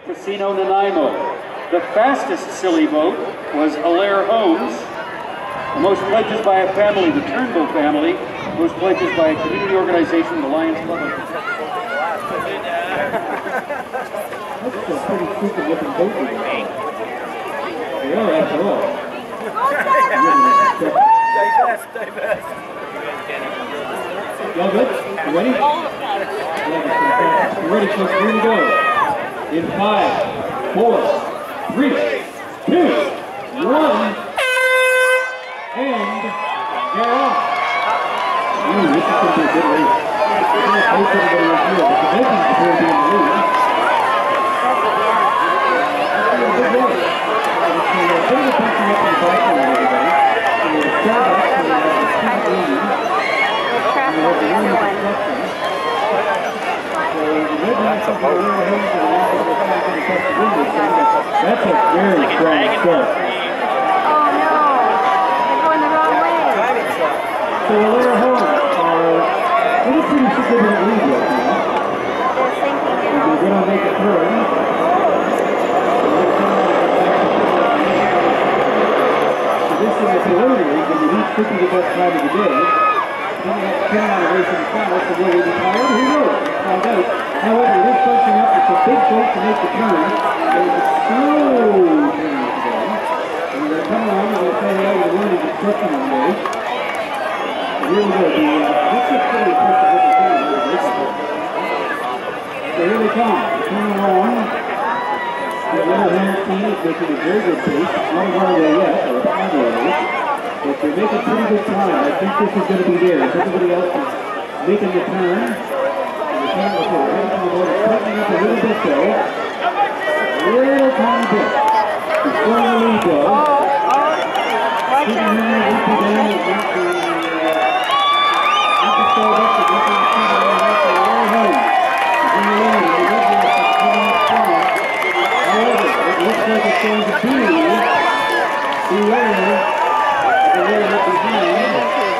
Casino Nanaimo. The fastest silly boat was Alaire Homes. The most pledges by a family, the Turnbull family. Most pledges by a community organization, the Lions Club. That's a pretty stupid looking boat. Yeah, that's all. Divest. Y'all good? You ready? You ready, folks? Here we go. In 5, 4, 3, 2, 1, and they're off. Ooh, this is going to be a good race. I'm going to place everybody right here, but the Vikings appear to be in the lead. That's a good race. It's a bit of a punching up in the back line, everybody. And we have Starbucks, and we have the Street Lady. And we have the Women's Construction. That's a very strong start. Oh no, they're going the wrong way. So Alaire Homes are in a pretty significant lead right now. They're sinking in. They're going to make a turn. So this is a preliminary, but we each could be the best time of the day. Then we have to turn on a race in the final, so will we be tired? Who knows? Let's find out. However, it is punching up. It's a big boat to make the turn. There's a slow turn today. And we're going to come around and we'll say, hey, we're going to be construction one day. So here we go. This is pretty impressive looking thing. So here they come. They're coming along. The Alaire Homes team is making a very good pace. It's not a runaway yet, or a final race. But they're making pretty good time. I think this is going to be theirs. Everybody else is making the turn. Cutting up a little bit though. A little tiny bit. He's going to lead though. Watch out. However, it looks like it's going to be beware of the way up behind.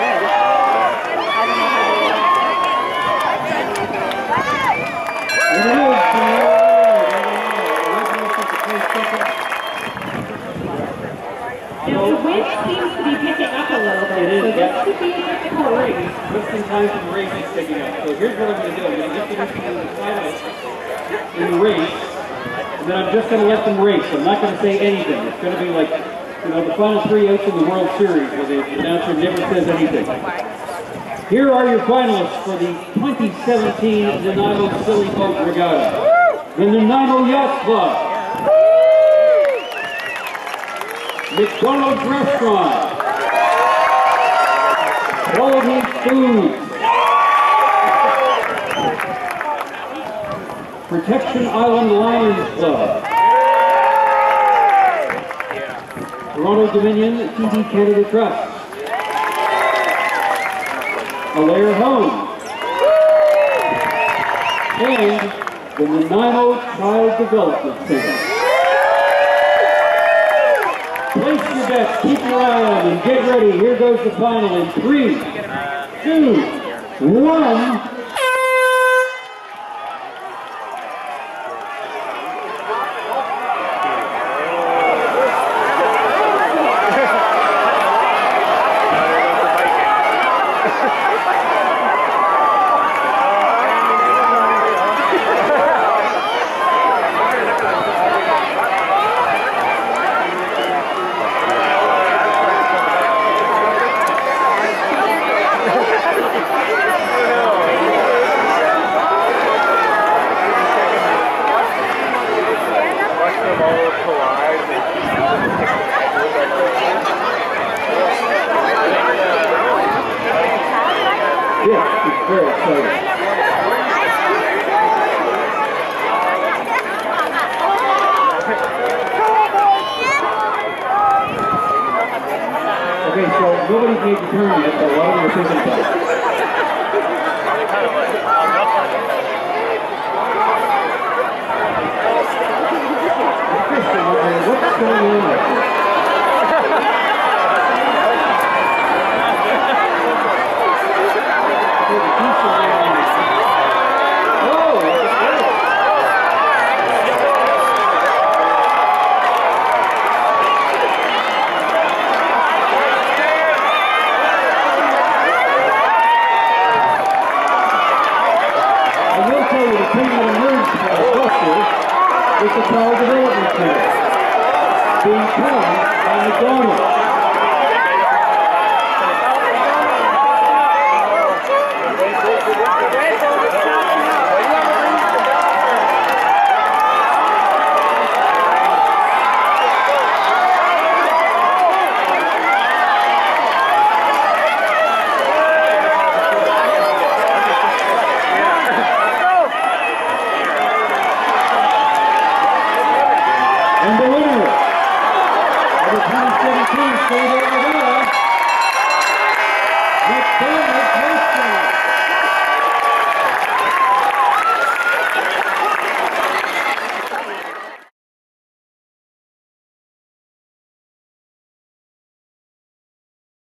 Now the wind seems to be picking up a little bit, so this could be a difficult race. Just in time for the race is picking up. So here's what I'm going to do. I'm going to introduce you to the finalists in the race, and then I'm just going to let them race. I'm not going to say anything. It's going to be like, you know, the final 3 outs in the World Series where the announcer never says anything. Here are your finalists for the 2017 Nanaimo Silly Boat Regatta. The Nanaimo Yacht Club, McDonald's Restaurant, Quality Foods, Protection Island Lions Club, Toronto Dominion TV Canada Trust, Alaire Homes, and the Nanaimo Child Development Center. Place your bets, keep your eye on, and get ready. Here goes the final in 3, 2, 1. Yeah, it's very exciting. Okay, so nobody's made the turn yet, but a lot of them are thinking about it. What's going on right here? with the Power Development Center. Being powered by McDonald's. And the winner of the 2017 State of